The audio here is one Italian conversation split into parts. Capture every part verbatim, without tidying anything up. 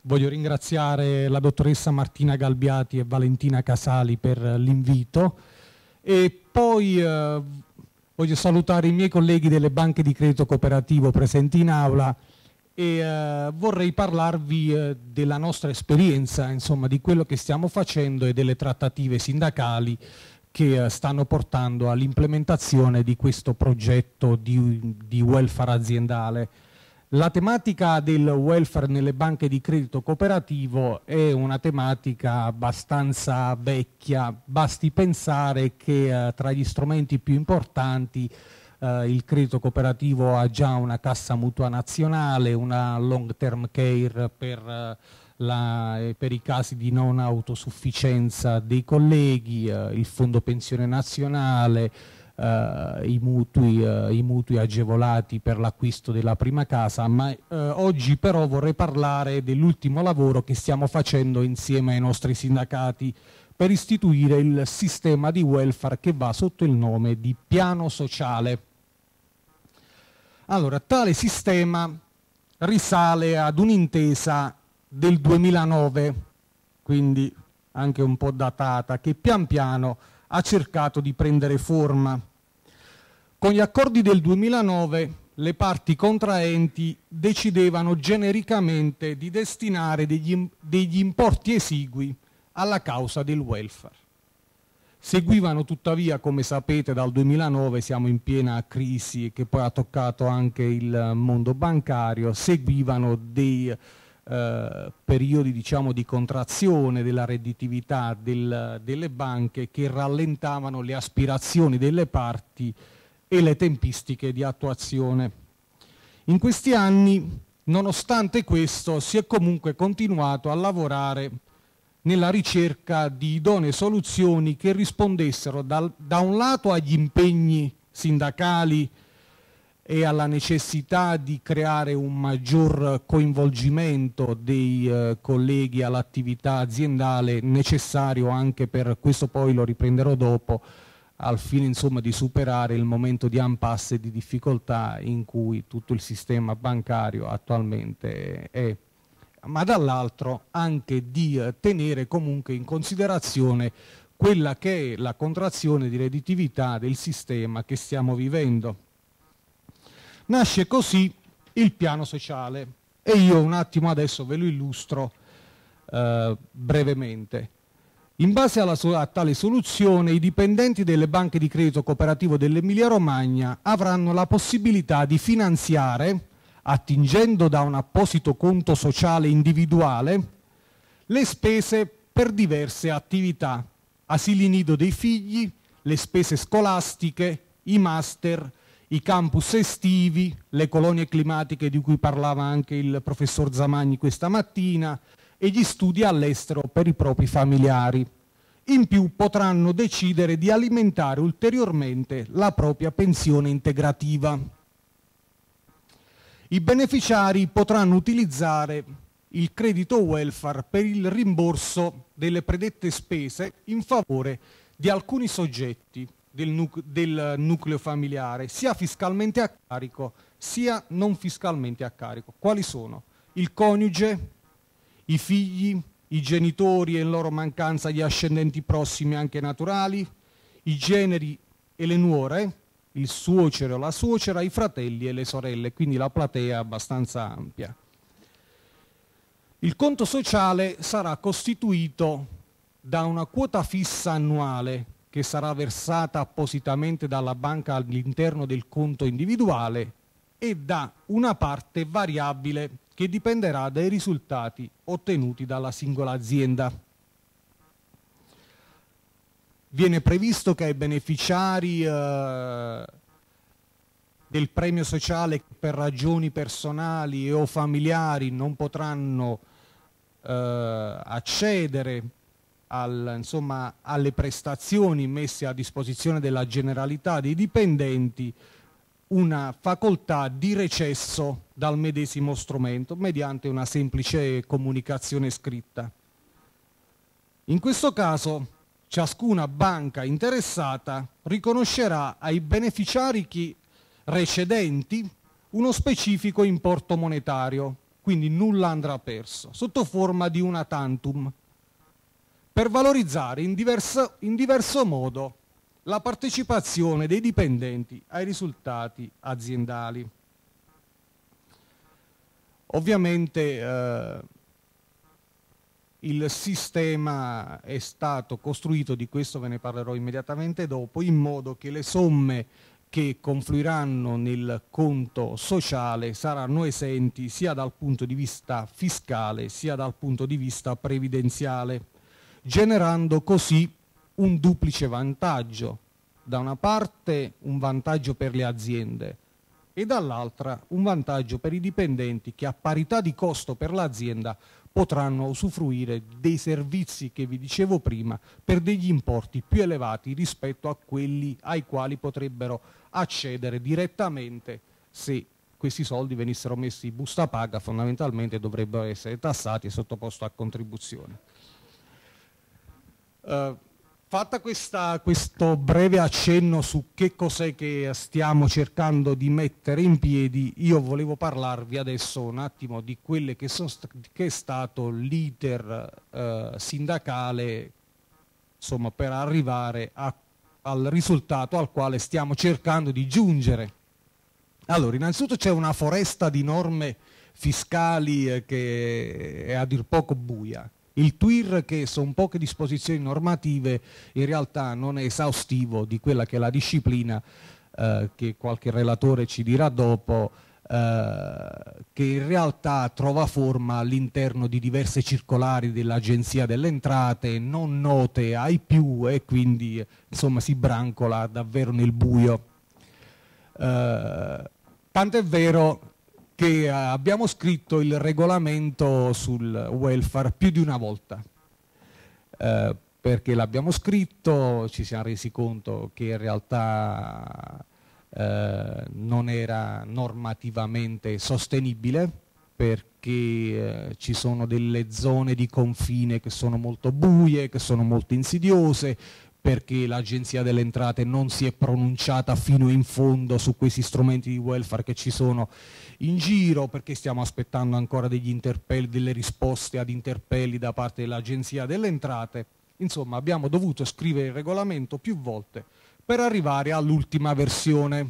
voglio ringraziare la dottoressa Martina Galbiati e Valentina Casali per l'invito e poi eh, voglio salutare i miei colleghi delle banche di credito cooperativo presenti in aula e eh, vorrei parlarvi eh, della nostra esperienza, insomma, di quello che stiamo facendo e delle trattative sindacali che eh, stanno portando all'implementazione di questo progetto di, di welfare aziendale. La tematica del welfare nelle banche di credito cooperativo è una tematica abbastanza vecchia, basti pensare che eh, tra gli strumenti più importanti eh, il credito cooperativo ha già una cassa mutua nazionale, una long term care per, eh, la, per i casi di non autosufficienza dei colleghi, eh, il fondo pensione nazionale, Uh, i, mutui, uh, i mutui agevolati per l'acquisto della prima casa, ma uh, oggi però vorrei parlare dell'ultimo lavoro che stiamo facendo insieme ai nostri sindacati per istituire il sistema di welfare che va sotto il nome di piano sociale. Allora, tale sistema risale ad un'intesa del duemilanove, quindi anche un po' datata, che pian piano ha cercato di prendere forma. Con gli accordi del duemilanove le parti contraenti decidevano genericamente di destinare degli, degli importi esigui alla causa del welfare. Seguivano tuttavia, come sapete, dal duemilanove siamo in piena crisi che poi ha toccato anche il mondo bancario, seguivano dei Eh, periodi diciamo di contrazione della redditività del, delle banche che rallentavano le aspirazioni delle parti e le tempistiche di attuazione. In questi anni, nonostante questo, si è comunque continuato a lavorare nella ricerca di idonee soluzioni che rispondessero dal, da un lato agli impegni sindacali e alla necessità di creare un maggior coinvolgimento dei eh, colleghi all'attività aziendale, necessario anche per, questo poi lo riprenderò dopo, al fine insomma di superare il momento di impasse e di difficoltà in cui tutto il sistema bancario attualmente è, ma dall'altro anche di eh, tenere comunque in considerazione quella che è la contrazione di redditività del sistema che stiamo vivendo. Nasce così il piano sociale e io un attimo adesso ve lo illustro eh, brevemente. In base alla, a tale soluzione i dipendenti delle banche di credito cooperativo dell'Emilia Romagna avranno la possibilità di finanziare, attingendo da un apposito conto sociale individuale, le spese per diverse attività, asili nido dei figli, le spese scolastiche, i master, i campus estivi, le colonie climatiche di cui parlava anche il professor Zamagni questa mattina e gli studi all'estero per i propri familiari. In più potranno decidere di alimentare ulteriormente la propria pensione integrativa. I beneficiari potranno utilizzare il credito welfare per il rimborso delle predette spese in favore di alcuni soggetti Del, nuc del nucleo familiare, sia fiscalmente a carico sia non fiscalmente a carico. Quali sono? Il coniuge, i figli, i genitori e in loro mancanza gli ascendenti prossimi anche naturali, i generi e le nuore, il suocero o la suocera, i fratelli e le sorelle, quindi la platea è abbastanza ampia. Il conto sociale sarà costituito da una quota fissa annuale che sarà versata appositamente dalla banca all'interno del conto individuale e da una parte variabile che dipenderà dai risultati ottenuti dalla singola azienda. Viene previsto che ai beneficiari eh, del premio sociale che per ragioni personali o familiari non potranno eh, accedere Al, insomma, alle prestazioni messe a disposizione della generalità dei dipendenti, una facoltà di recesso dal medesimo strumento mediante una semplice comunicazione scritta. In questo caso ciascuna banca interessata riconoscerà ai beneficiari chi recedenti uno specifico importo monetario, quindi nulla andrà perso, sotto forma di una tantum, per valorizzare in diverso, in diverso modo la partecipazione dei dipendenti ai risultati aziendali. Ovviamente eh, il sistema è stato costruito, di questo ve ne parlerò immediatamente dopo, in modo che le somme che confluiranno nel conto sociale saranno esenti sia dal punto di vista fiscale sia dal punto di vista previdenziale, generando così un duplice vantaggio. Da una parte un vantaggio per le aziende e dall'altra un vantaggio per i dipendenti che a parità di costo per l'azienda potranno usufruire dei servizi che vi dicevo prima per degli importi più elevati rispetto a quelli ai quali potrebbero accedere direttamente se questi soldi venissero messi in busta paga, fondamentalmente dovrebbero essere tassati e sottoposti a contribuzione. Uh, Fatta questa, questo breve accenno su che cos'è che stiamo cercando di mettere in piedi, io volevo parlarvi adesso un attimo di quelle che, sono che è stato l'iter eh, sindacale, insomma, per arrivare a, al risultato al quale stiamo cercando di giungere. Allora, innanzitutto c'è una foresta di norme fiscali eh, che è a dir poco buia. Il T U I R, che sono poche disposizioni normative, in realtà non è esaustivo di quella che è la disciplina, eh, che qualche relatore ci dirà dopo, eh, che in realtà trova forma all'interno di diverse circolari dell'Agenzia delle Entrate, non note ai più, e quindi insomma si brancola davvero nel buio. Eh, tant'è vero che abbiamo scritto il regolamento sul welfare più di una volta, eh, perché l'abbiamo scritto, ci siamo resi conto che in realtà eh, non era normativamente sostenibile, perché eh, ci sono delle zone di confine che sono molto buie, che sono molto insidiose, perché l'Agenzia delle Entrate non si è pronunciata fino in fondo su questi strumenti di welfare che ci sono in giro, perché stiamo aspettando ancora degli interpelli, delle risposte ad interpelli da parte dell'Agenzia delle Entrate. Insomma, abbiamo dovuto scrivere il regolamento più volte per arrivare all'ultima versione.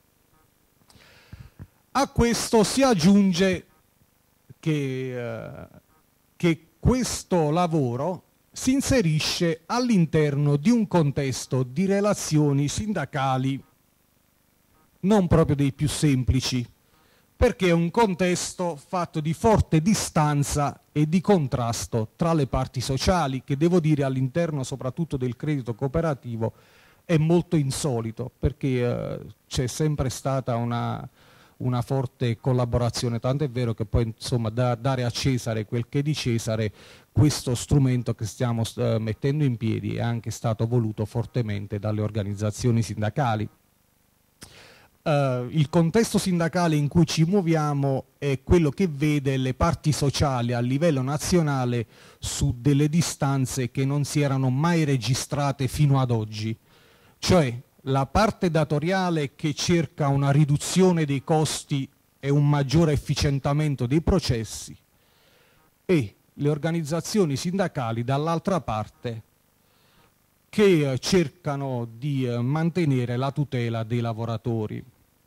A questo si aggiunge che, eh, che questo lavoro si inserisce all'interno di un contesto di relazioni sindacali non proprio dei più semplici, perché è un contesto fatto di forte distanza e di contrasto tra le parti sociali, che devo dire all'interno soprattutto del credito cooperativo è molto insolito, perché eh, c'è sempre stata una, una forte collaborazione, tanto è vero che poi insomma da, dare a Cesare quel che è di Cesare, questo strumento che stiamo eh, mettendo in piedi è anche stato voluto fortemente dalle organizzazioni sindacali. Uh, il contesto sindacale in cui ci muoviamo è quello che vede le parti sociali a livello nazionale su delle distanze che non si erano mai registrate fino ad oggi, cioè la parte datoriale che cerca una riduzione dei costi e un maggiore efficientamento dei processi, e le organizzazioni sindacali dall'altra parte che eh, cercano di eh, mantenere la tutela dei lavoratori.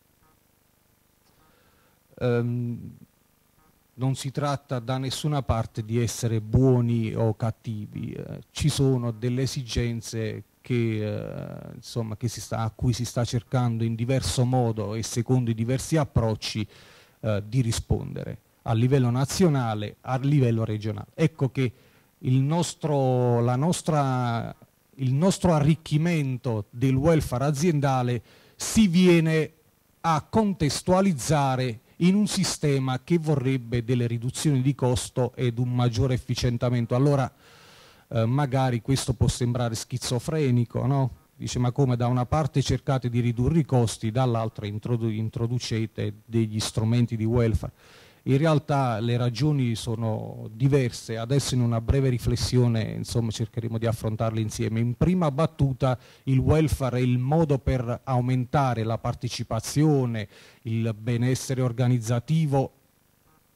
Um, non si tratta da nessuna parte di essere buoni o cattivi, eh, ci sono delle esigenze che, eh, insomma, che si sta, a cui si sta cercando in diverso modo e secondo i diversi approcci eh, di rispondere a livello nazionale, a livello regionale. Ecco che il nostro, la nostra, il nostro arricchimento del welfare aziendale si viene a contestualizzare in un sistema che vorrebbe delle riduzioni di costo ed un maggiore efficientamento. Allora eh, magari questo può sembrare schizofrenico, no? Dice, ma come da una parte cercate di ridurre i costi, dall'altra introdu introducete degli strumenti di welfare. In realtà le ragioni sono diverse, adesso in una breve riflessione insomma, cercheremo di affrontarle insieme. In prima battuta il welfare è il modo per aumentare la partecipazione, il benessere organizzativo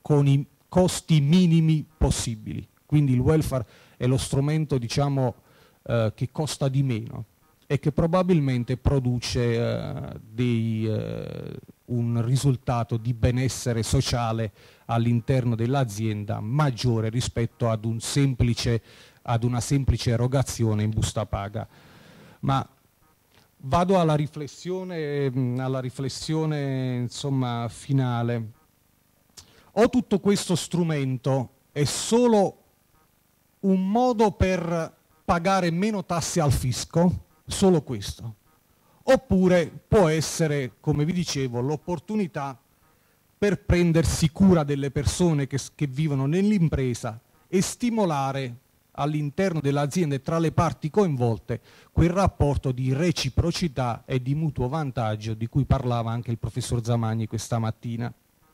con i costi minimi possibili. Quindi il welfare è lo strumento, diciamo, eh, che costa di meno e che probabilmente produce eh, dei, eh, un risultato di benessere sociale all'interno dell'azienda maggiore rispetto ad, un semplice, ad una semplice erogazione in busta paga. Ma vado alla riflessione, alla riflessione insomma, finale. O tutto questo strumento è solo un modo per pagare meno tasse al fisco, solo questo, oppure può essere, come vi dicevo, l'opportunità per prendersi cura delle persone che, che vivono nell'impresa e stimolare all'interno dell'azienda e tra le parti coinvolte quel rapporto di reciprocità e di mutuo vantaggio di cui parlava anche il professor Zamagni questa mattina.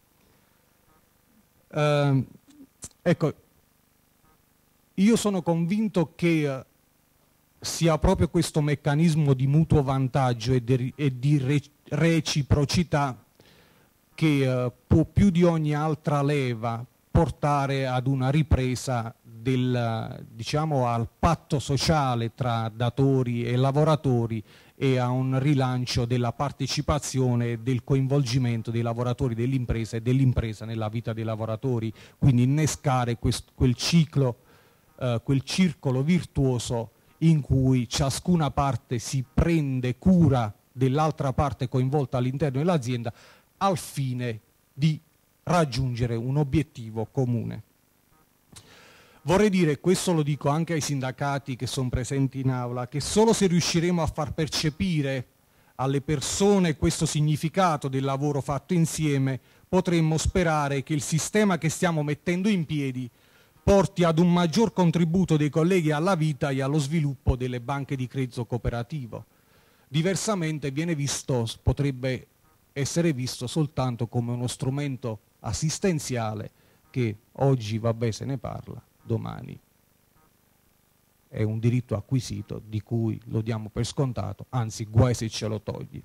Eh, ecco, io sono convinto che sia proprio questo meccanismo di mutuo vantaggio e di, e di re, reciprocità che eh, può più di ogni altra leva portare ad una ripresa del, diciamo, al patto sociale tra datori e lavoratori e a un rilancio della partecipazione e del coinvolgimento dei lavoratori dell'impresa e dell'impresa nella vita dei lavoratori, quindi innescare quest, quel ciclo, eh, quel circolo virtuoso in cui ciascuna parte si prende cura dell'altra parte coinvolta all'interno dell'azienda al fine di raggiungere un obiettivo comune. Vorrei dire, questo lo dico anche ai sindacati che sono presenti in aula, che solo se riusciremo a far percepire alle persone questo significato del lavoro fatto insieme, potremmo sperare che il sistema che stiamo mettendo in piedi porti ad un maggior contributo dei colleghi alla vita e allo sviluppo delle banche di credito cooperativo. Diversamente viene visto, potrebbe essere visto soltanto come uno strumento assistenziale che oggi, vabbè, se ne parla, domani è un diritto acquisito di cui lo diamo per scontato, anzi guai se ce lo togli.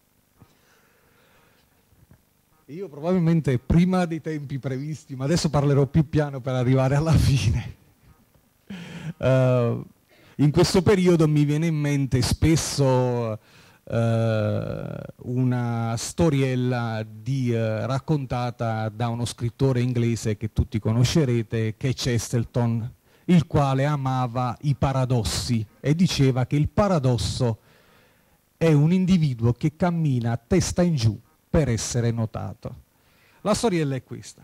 Io probabilmente prima dei tempi previsti, ma adesso parlerò più piano per arrivare alla fine. Uh, in questo periodo mi viene in mente spesso uh, una storiella di, uh, raccontata da uno scrittore inglese che tutti conoscerete, che è Chesterton, il quale amava i paradossi e diceva che il paradosso è un individuo che cammina a testa in giù per essere notato. La storiella è questa.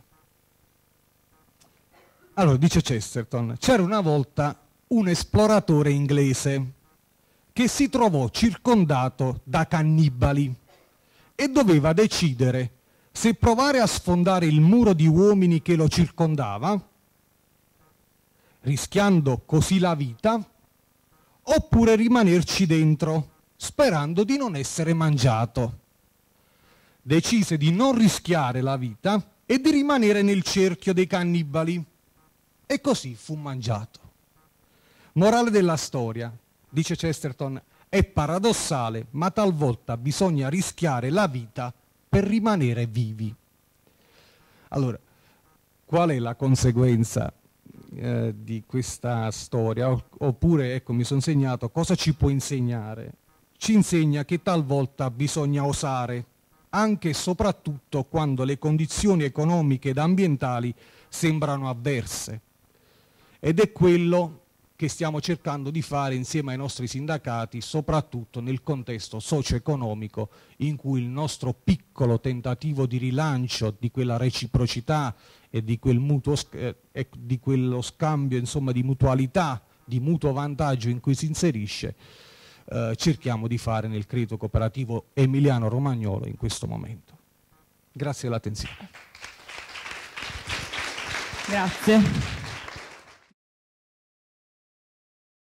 Allora, dice Chesterton, c'era una volta un esploratore inglese che si trovò circondato da cannibali e doveva decidere se provare a sfondare il muro di uomini che lo circondava, rischiando così la vita, oppure rimanerci dentro, sperando di non essere mangiato. Decise di non rischiare la vita e di rimanere nel cerchio dei cannibali e così fu mangiato. Morale della storia, dice Chesterton, è paradossale, ma talvolta bisogna rischiare la vita per rimanere vivi. Allora, qual è la conseguenza eh, di questa storia? Oppure, ecco, mi sono segnato, cosa ci può insegnare? Ci insegna che talvolta bisogna osare, anche e soprattutto quando le condizioni economiche ed ambientali sembrano avverse. Ed è quello che stiamo cercando di fare insieme ai nostri sindacati, soprattutto nel contesto socio-economico in cui il nostro piccolo tentativo di rilancio di quella reciprocità e di, quel mutuo, eh, di quello scambio, insomma, di mutualità, di mutuo vantaggio in cui si inserisce, Eh, cerchiamo di fare nel credito cooperativo emiliano-romagnolo in questo momento. Grazie dell'attenzione. Grazie.